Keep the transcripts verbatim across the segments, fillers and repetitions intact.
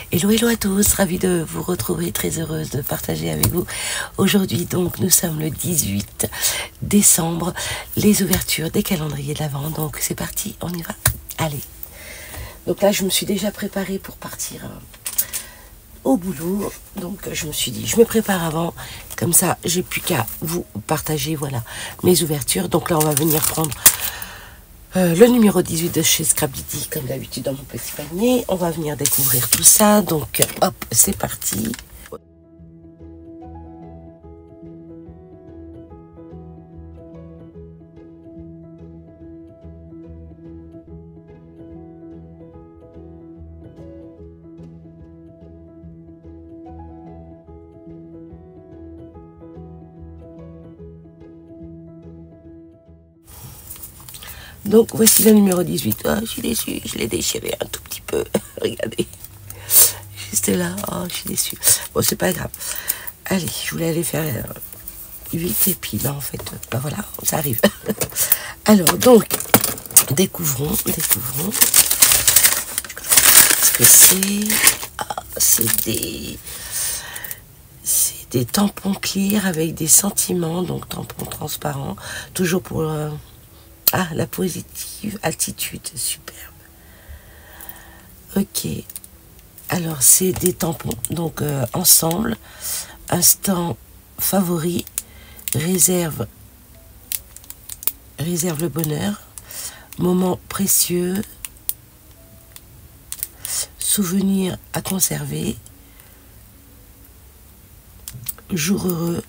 Hello, hello à tous, ravie de vous retrouver, très heureuse de partager avec vous. Aujourd'hui donc, nous sommes le dix-huit décembre, les ouvertures des calendriers de l'Avent. Donc c'est parti, on y va. Allez. Donc là, je me suis déjà préparée pour partir euh, au boulot. Donc je me suis dit, je me prépare avant, comme ça, j'ai plus qu'à vous partager, voilà, mes ouvertures. Donc là, on va venir prendre Euh, le numéro dix-huit de chez Scrap Didi, comme d'habitude dans mon petit panier. On va venir découvrir tout ça. Donc, hop, c'est parti. Donc, voici le numéro dix-huit. Oh, je suis déçue, je l'ai déchiré un tout petit peu. Regardez. Juste là. Oh, je suis déçue. Bon, c'est pas grave. Allez, je voulais aller faire euh, huit et puis là, en fait, ben voilà, ça arrive. Alors, donc, découvrons, découvrons. Qu'est-ce que c'est? Ah, c'est des... C'est des tampons clear avec des sentiments, donc tampons transparents. Toujours pour... Euh, Ah, la positive attitude, superbe. Ok. Alors, c'est des tampons. Donc, euh, ensemble, instant favori, réserve, réserve le bonheur, moment précieux, souvenir à conserver, jour heureux,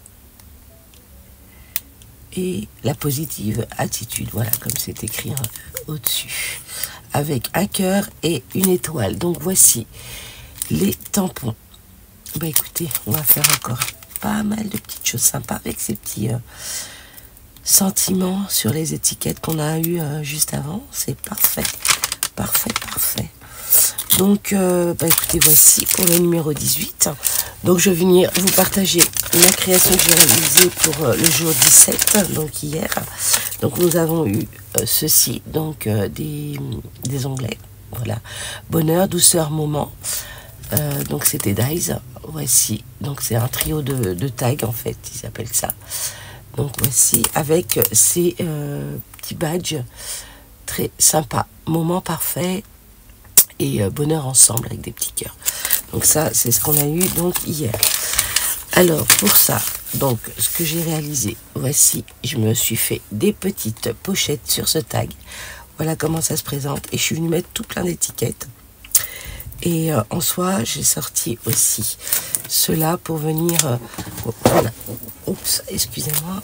et la positive attitude, voilà, comme c'est écrit au-dessus, avec un cœur et une étoile. Donc voici les tampons. Bah écoutez, on va faire encore pas mal de petites choses sympas avec ces petits euh, sentiments sur les étiquettes qu'on a eu euh, juste avant. C'est parfait, parfait, parfait. Donc, euh, bah écoutez, voici pour le numéro dix-huit. Donc, je vais venir vous partager la création que j'ai réalisée pour euh, le jour dix-sept, donc hier. Donc, nous avons eu euh, ceci, donc euh, des, des onglets. Voilà. Bonheur, douceur, moment. Euh, donc, c'était Dies. Voici. Donc, c'est un trio de, de tags, en fait, ils appellent ça. Donc, voici, avec ces euh, petits badges très sympas. Moment parfait. Et euh, bonheur ensemble avec des petits cœurs. Donc ça, c'est ce qu'on a eu donc hier. Alors pour ça, donc ce que j'ai réalisé, voici, je me suis fait des petites pochettes sur ce tag. Voilà comment ça se présente. Et je suis venue mettre tout plein d'étiquettes. Et euh, en soi, j'ai sorti aussi cela pour venir... Euh, voilà. Oups, excusez-moi.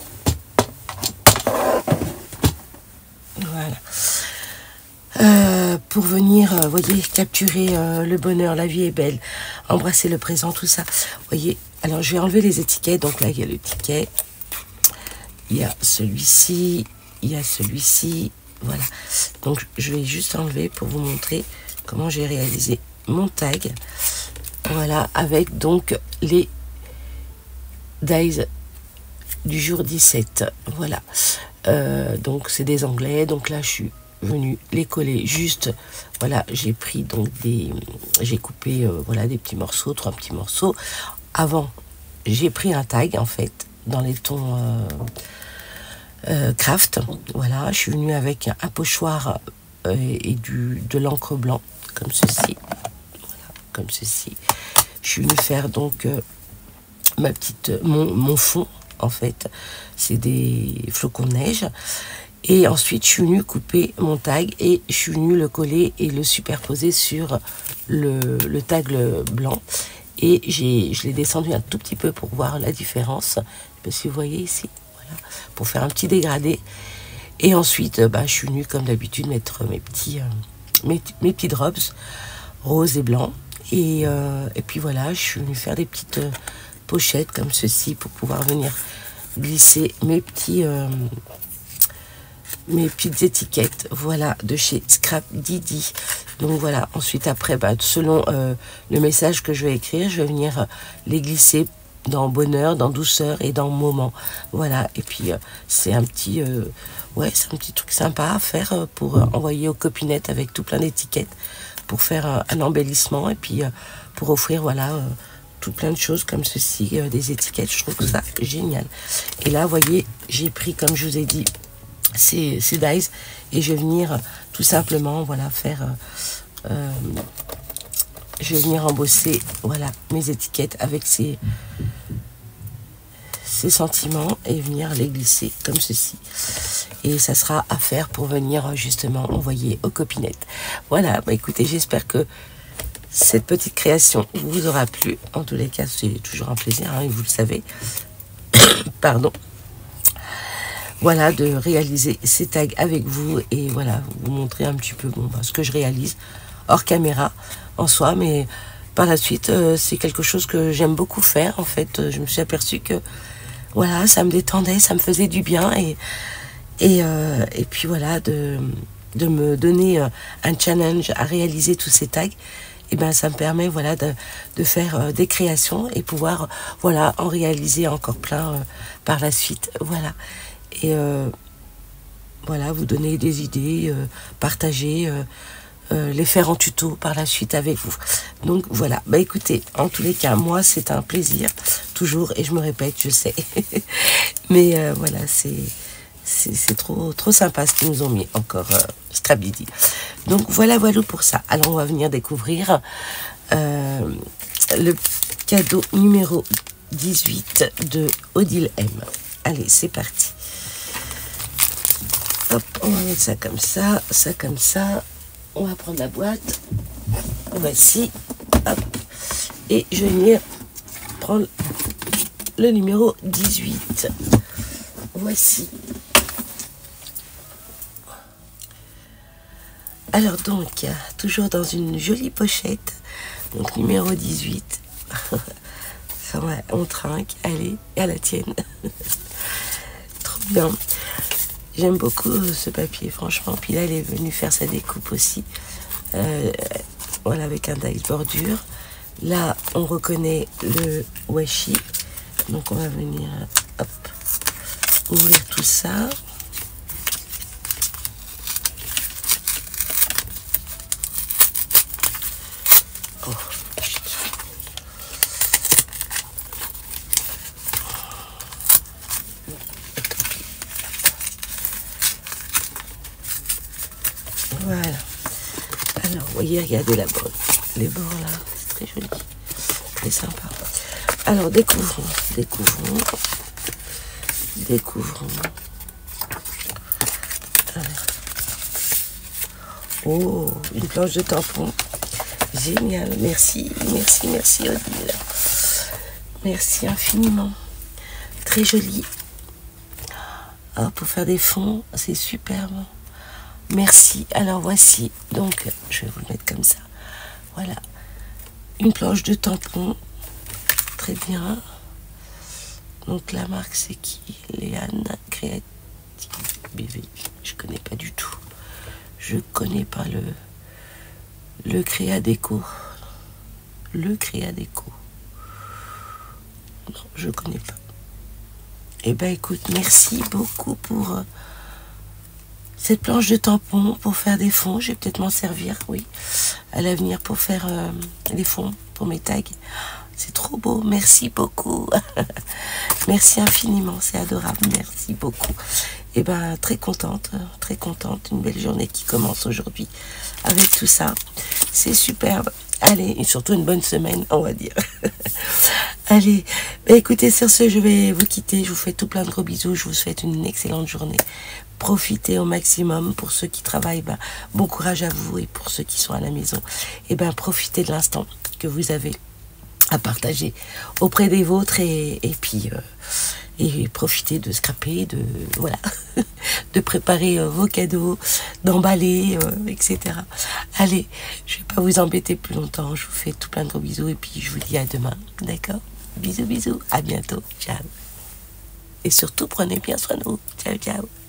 Voilà. Euh, pour venir, euh, voyez, capturer euh, le bonheur, la vie est belle, embrasser le présent, tout ça. Voyez, alors je vais enlever les étiquettes. Donc là, il y a le ticket, il y a celui-ci, il y a celui-ci, voilà. Donc je vais juste enlever pour vous montrer comment j'ai réalisé mon tag. Voilà, avec donc les Dies du jour dix-sept. Voilà. Euh, donc c'est des anglais, donc là je suis venu les coller juste, voilà, j'ai pris donc des, j'ai coupé euh, voilà des petits morceaux, trois petits morceaux. Avant, j'ai pris un tag en fait dans les tons euh, euh, craft. Voilà, je suis venue avec un pochoir euh, et du de l'encre blanc comme ceci, voilà, comme ceci. Je suis venue faire donc euh, ma petite, mon, mon fond en fait, c'est des flocons de neige. Et ensuite, je suis venue couper mon tag et je suis venue le coller et le superposer sur le, le tag blanc. Et j'ai, je l'ai descendu un tout petit peu pour voir la différence. Je sais pas si vous voyez ici, voilà, pour faire un petit dégradé. Et ensuite, bah, je suis venue comme d'habitude mettre mes petits, euh, mes, mes petits drops rose et blanc. Et, euh, et puis voilà, je suis venue faire des petites euh, pochettes comme ceci pour pouvoir venir glisser mes petits... Euh, mes petites étiquettes, voilà, de chez Scrap Didi. Donc voilà, ensuite après, bah, selon euh, le message que je vais écrire, je vais venir euh, les glisser dans bonheur, dans douceur et dans moment. Voilà, et puis euh, c'est un petit euh, ouais, c'est un petit truc sympa à faire euh, pour euh, envoyer aux copinettes avec tout plein d'étiquettes. pour faire un, un embellissement et puis euh, pour offrir, voilà, euh, tout plein de choses comme ceci, euh, des étiquettes. Je trouve ça génial. Et là, vous voyez, j'ai pris, comme je vous ai dit, ces, ces dies et je vais venir euh, tout simplement, voilà, faire... Euh, euh, je vais venir embosser, voilà, mes étiquettes avec ces, ces sentiments et venir les glisser comme ceci. Et ça sera à faire pour venir justement envoyer aux copinettes. Voilà, bah écoutez, j'espère que cette petite création vous aura plu. En tous les cas, c'est toujours un plaisir, hein, et vous le savez. Pardon. Voilà, de réaliser ces tags avec vous et voilà, vous montrer un petit peu bon, bah, ce que je réalise hors caméra en soi, mais par la suite, euh, c'est quelque chose que j'aime beaucoup faire. En fait, euh, je me suis aperçue que voilà, ça me détendait, ça me faisait du bien et et, euh, et puis voilà, de, de me donner euh, un challenge à réaliser tous ces tags. Et ben ça me permet voilà de, de faire euh, des créations et pouvoir voilà en réaliser encore plein euh, par la suite. Voilà. Et euh, voilà, vous donner des idées, euh, partager, euh, euh, les faire en tuto par la suite avec vous. Donc voilà, bah écoutez, en tous les cas, moi c'est un plaisir, toujours, et je me répète, je sais. Mais euh, voilà, c'est c'est trop, trop sympa ce qu'ils nous ont mis encore, euh, Scrabidi. Donc voilà, voilà pour ça. Alors on va venir découvrir euh, le cadeau numéro dix-huit de Odile M. Allez, c'est parti. Hop, on va mettre ça comme ça, ça comme ça. On va prendre la boîte. Voici. Hop. Et je vais venir prendre le numéro dix-huit. Voici. Alors donc, toujours dans une jolie pochette. Donc numéro dix-huit. Ça va, on trinque. Allez, à la tienne. Trop bien. J'aime beaucoup ce papier, franchement. Puis là, elle est venue faire sa découpe aussi. Euh, voilà, avec un dies bordure. Là, on reconnaît le washi. Donc, on va venir, hop, ouvrir tout ça. Oh, voilà. Alors, vous voyez, regardez la borne. Les bords là, c'est très joli. Très sympa. Alors, découvrons, découvrons, découvrons. Alors. Oh, une planche de tampon. Génial. Merci, merci, merci Odile. Merci infiniment. Très joli. Ah, pour faire des fonds, c'est superbe. Merci. Alors voici, donc je vais vous le mettre comme ça. Voilà, une planche de tampon, très bien. Donc la marque c'est qui? Léane Creative B V. Je connais pas du tout. Je connais pas le le Créa Déco. Le Créa Déco. Non, je connais pas. Eh ben écoute, merci beaucoup pour euh, cette planche de tampon pour faire des fonds. Je vais peut-être m'en servir, oui, à l'avenir pour faire euh, les fonds pour mes tags. C'est trop beau, merci beaucoup. Merci infiniment, c'est adorable, merci beaucoup. Et ben très contente, très contente, une belle journée qui commence aujourd'hui avec tout ça. C'est superbe. Allez, et surtout une bonne semaine, on va dire. Allez, bah écoutez, sur ce, je vais vous quitter. Je vous fais tout plein de gros bisous. Je vous souhaite une excellente journée. Profitez au maximum. Pour ceux qui travaillent, bah, bon courage à vous. Et pour ceux qui sont à la maison, et ben profitez de l'instant que vous avez à partager auprès des vôtres. Et, et puis... Euh, et profitez de scraper, de voilà, de préparer euh, vos cadeaux, d'emballer, euh, et cetera. Allez, je vais pas vous embêter plus longtemps. Je vous fais tout plein de gros bisous et puis je vous dis à demain, d'accord? Bisous, bisous, à bientôt, ciao. Et surtout, prenez bien soin de vous. Ciao, ciao.